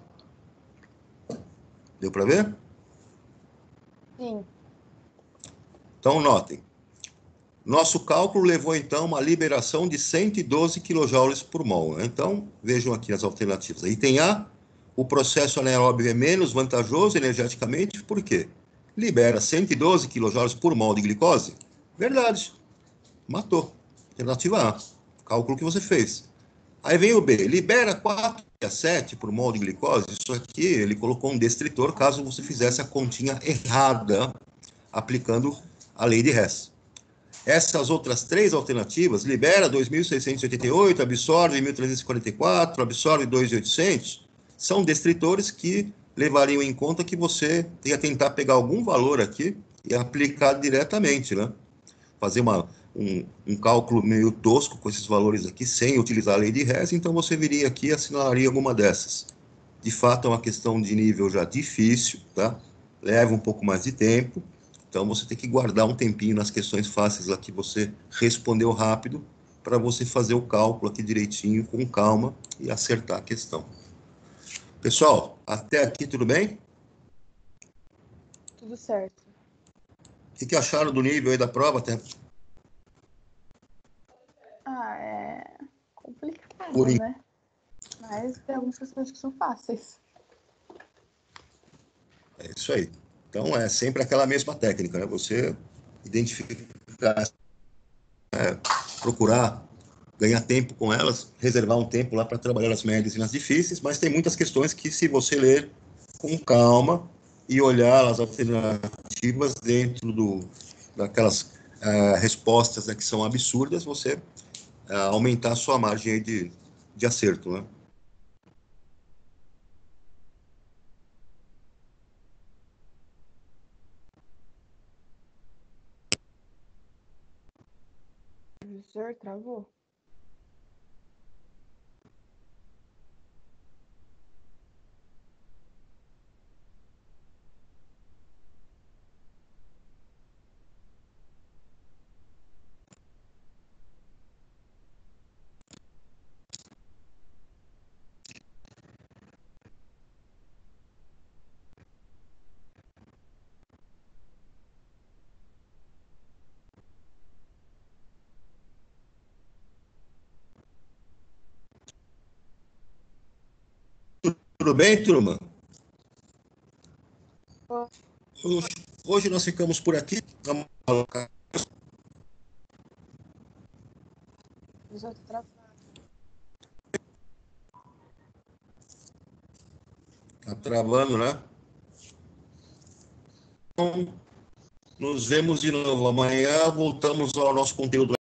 A: Deu para ver?
B: Sim.
A: Então, notem. Nosso cálculo levou, então, uma liberação de 112 kJ por mol. Então, vejam aqui as alternativas. Item A, o processo anaeróbio é menos vantajoso energeticamente, por quê? Libera 112 kJ por mol de glicose? Verdade. Matou. Alternativa A. Cálculo que você fez. Aí vem o B. Libera 4,7 por mol de glicose? Isso aqui, ele colocou um descritor caso você fizesse a continha errada, aplicando a lei de Hess. Essas outras três alternativas, libera 2.688, absorve 1.344, absorve 2.800, são descritores que levariam em conta que você ia tentar pegar algum valor aqui e aplicar diretamente, né? Fazer um cálculo meio tosco com esses valores aqui, sem utilizar a lei de Hess, então você viria aqui e assinalaria alguma dessas. De fato, é uma questão de nível já difícil, tá? Leva um pouco mais de tempo, então você tem que guardar um tempinho nas questões fáceis lá que você respondeu rápido, para você fazer o cálculo aqui direitinho, com calma, e acertar a questão. Pessoal, até aqui tudo bem?
B: Tudo certo.
A: O que acharam do nível aí da prova?
B: Ah, é complicado,
A: Por
B: né? Mas tem algumas questões que são fáceis.
A: É isso aí. Então, é sempre aquela mesma técnica, né? Você identificar, procurar ganhar tempo com elas, reservar um tempo lá para trabalhar as médias e nas difíceis, mas tem muitas questões que, se você ler com calma e olhar as alternativas dentro daquelas respostas, né, que são absurdas, você aumentar a sua margem aí de acerto, né?
B: O professor travou?
A: Tudo bem, turma?
B: O
A: Hoje nós ficamos por aqui.
B: professor tá travando.
A: Tá travando, né? Então, nos vemos de novo amanhã. Voltamos ao nosso conteúdo